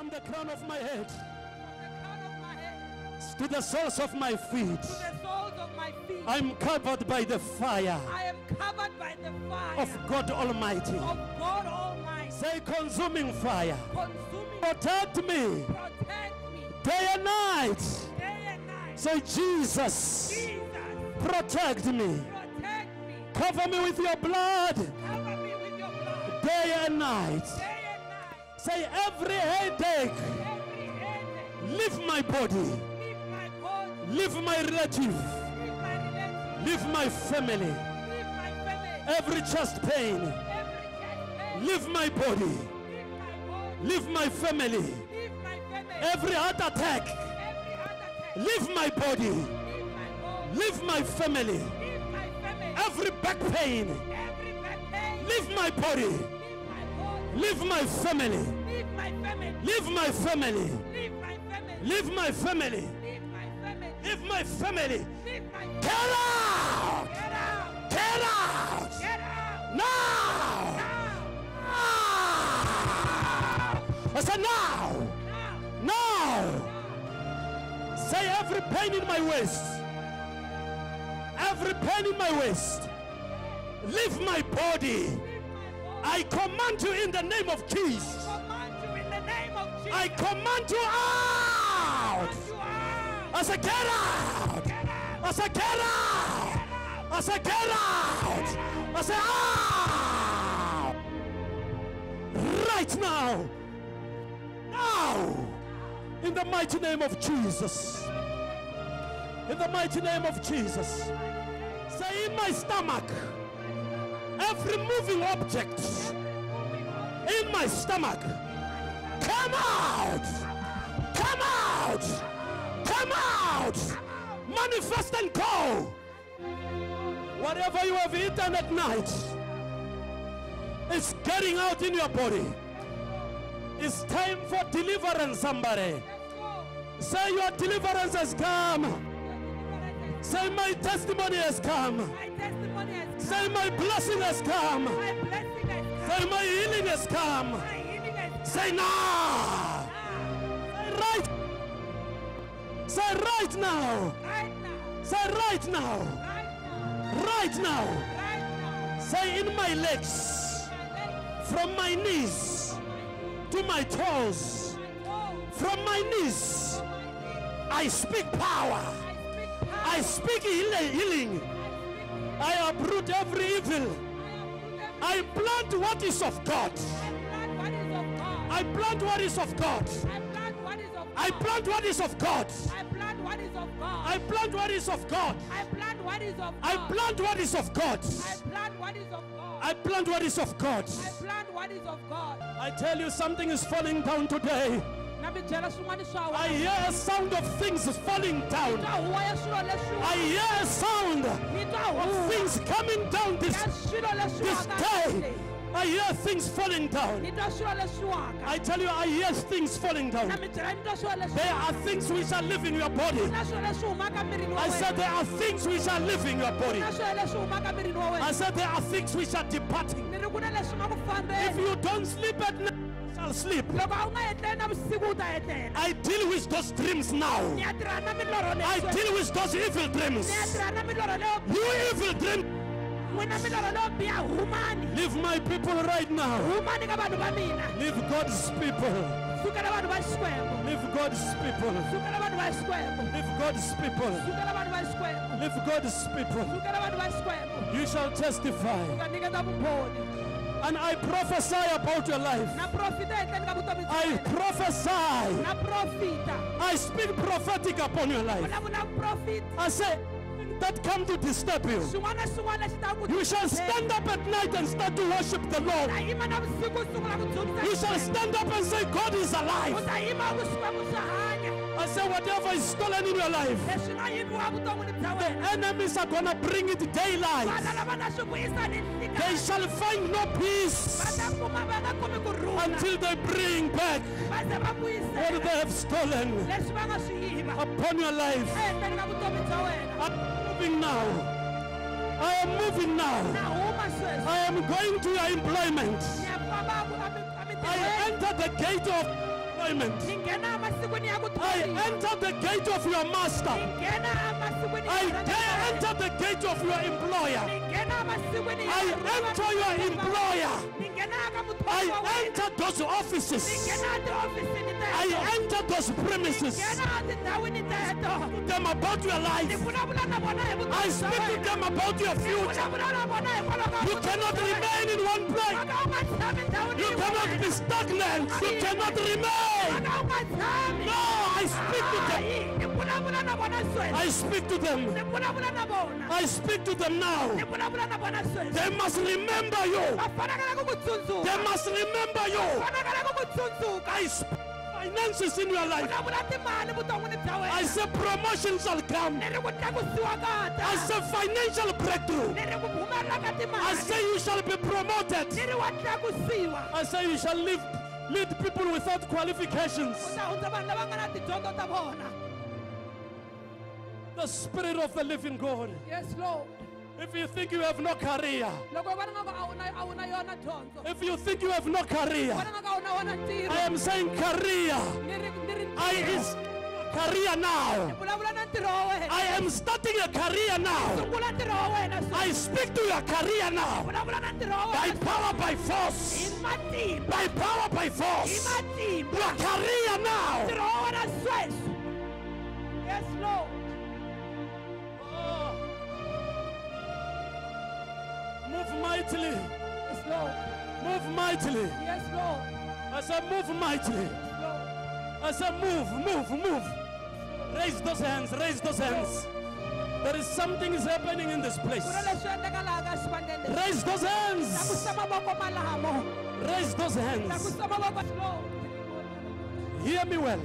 from the crown of my head from the crown of my head to the soles of my feet. to the soles of my feet. I'm covered by the fire I am covered by the fire of God Almighty. of God Almighty. Say, consuming fire, Consuming, protect me protect me day and night. day and night. Say, Jesus, Jesus, protect me. protect me. Cover me with your blood Cover me with your blood day and night. day and night. Say, every headache, Every headache, leave my body, leave my body, leave my relative, leave my relative, leave my family. leave my family. Every chest pain, Every chest pain, leave my body, leave my body, leave my family. leave my family. Every heart attack, Every undertaking, leave my body, leave my body, leave my family. leave my family. Every back pain, Every back pain, leave my body, leave my body, leave my family, leave my family, leave my family, leave my family, leave my family, leave my family, leave my family. leave my family. Get out! Get out! Get out! Get out! Now! Now! I said now! Now! Now! Say every pain in my waist, every pain in my waist, leave my body. Leave my body. I command you in the name of Jesus. Command you in the name of Jesus. I command you out. Command you out. I said get out. Get out. I said get out. Get out. I said get out. I said out. Right now. Now. In the mighty name of Jesus. In the mighty name of Jesus. Say in my stomach. Every moving object in my stomach. Come out. Come out. Come out. Manifest and go. Whatever you have eaten at night is getting out in your body. It's time for deliverance, somebody. Let's go. Say your deliverance has come. Say my testimony has come. My testimony has come. Say my blessing has come. My blessing has come. Say my healing has come. My healing has come. Say now. Now. Say right. Say right now. Right now. Say right now. Right now. Right now. Right now. Say in my legs. My legs, From my knees to my toes. my toes, From my knees. my knees. I speak power. I speak power. I speak healing. I uproot every evil. I plant what is of God. I plant what is of God. I plant what is of God. I plant what is of God. I plant what is of God. I plant what is of God. I plant what is of God. I plant what is of God. I plant what is of God. I plant what is of God. I tell you, something is falling down today. I hear a sound of things falling down. I hear a sound of things coming down this day. I hear things falling down. I tell you, I hear things falling down. There are things which are leaving your body. I said there are things which are leaving your body. I said there are things which are departing. If you don't sleep at night, you shall sleep. I deal with those dreams now. I deal with those evil dreams. You evil dream. Leave my people right now. Leave God's people. Leave God's people. Leave God's people. Leave God's people. You shall testify. And I prophesy about your life. I prophesy. I speak prophetic upon your life. I say, that come to disturb you, you shall stand up at night and start to worship the Lord. You shall stand up and say, God is alive. I say, whatever is stolen in your life, the enemies are going to bring it daylight. They shall find no peace until they bring back what they have stolen upon your life. I'm moving now. I am moving now. I am going to your employment. I enter the gate of employment. I enter the gate of your master. I enter the gate of your employer. I enter your employer. I enter those offices. I enter those premises. Speak to them about your life. I speak to them about your future. You cannot remain in one place. You cannot be stagnant. You cannot remain. No, I speak to them. I speak to them. I speak to them now. They must remember you. They must remember you. I speak finances in your life. I say promotion shall come. I say financial breakthrough. I say you shall be promoted. I say you shall lead people without qualifications. The Spirit of the living God. Yes, Lord. If you think you have no career, if you think you have no career, I am saying career. Is career now. I am starting a career now. I speak to your career now. By power, by force. By power, by force. Your career now. Yes, Lord. Move mightily. Yes, Lord. Move mightily. Yes, Lord. I said move mightily. Yes, Lord. I said move. Raise those hands, raise those hands. There is something is happening in this place. Raise those hands. Raise those hands. Hear me well.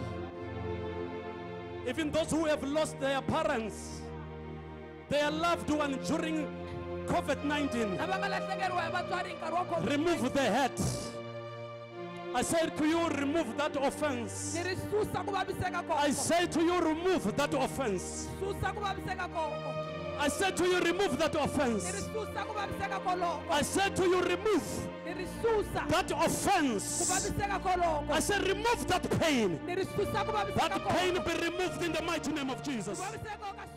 Even those who have lost their parents, their loved one during COVID-19, remove the head. I said to you, remove that offense. I said to you, remove that offense. I said to you, remove that offense. I said to you, remove that offense. I said, remove that pain. That pain be removed in the mighty name of Jesus.